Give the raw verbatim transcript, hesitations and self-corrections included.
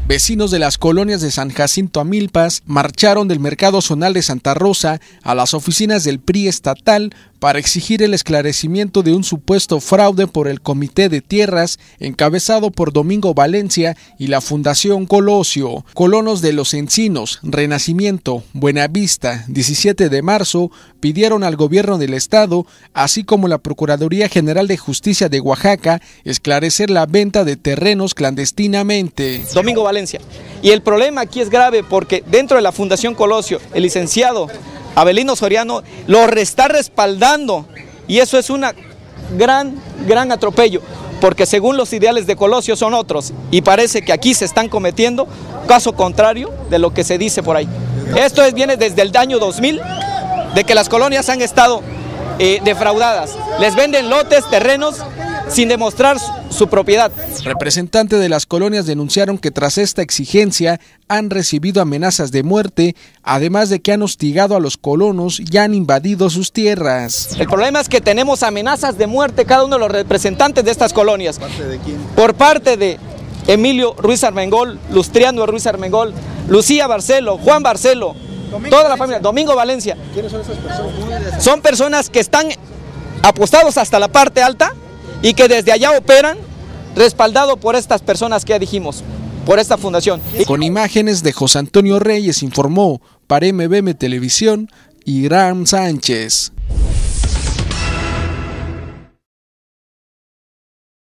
Vecinos de las colonias de San Jacinto a Milpas marcharon del Mercado Zonal de Santa Rosa a las oficinas del P R I estatal para exigir el esclarecimiento de un supuesto fraude por el Comité de Tierras encabezado por Domingo Valencia y la Fundación Colosio. Colonos de Los Encinos, Renacimiento, Buenavista, diecisiete de marzo pidieron al gobierno del estado, así como la Procuraduría General de Justicia de Oaxaca, esclarecer la venta de terrenos clandestinamente. Domingo Valencia. Y el problema aquí es grave porque dentro de la Fundación Colosio, el licenciado Abelino Soriano lo está respaldando, y eso es un gran, gran atropello, porque según los ideales de Colosio son otros, y parece que aquí se están cometiendo caso contrario de lo que se dice por ahí. Esto es, viene desde el año dos mil, de que las colonias han estado eh, defraudadas, les venden lotes, terrenos, sin demostrar su, su propiedad. Representantes de las colonias denunciaron que tras esta exigencia han recibido amenazas de muerte, además de que han hostigado a los colonos y han invadido sus tierras. El problema es que tenemos amenazas de muerte cada uno de los representantes de estas colonias. ¿Por parte de quién? Por parte de Emilio Ruiz Armengol, Lustriano Ruiz Armengol, Lucía Barcelo, Juan Barcelo, Domingo toda la familia, Domingo Valencia. ¿Quiénes son esas personas? Son personas que están apostados hasta la parte alta y que desde allá operan, respaldado por estas personas que ya dijimos, por esta fundación. Con imágenes de José Antonio Reyes informó para M B M Televisión, Irán Sánchez.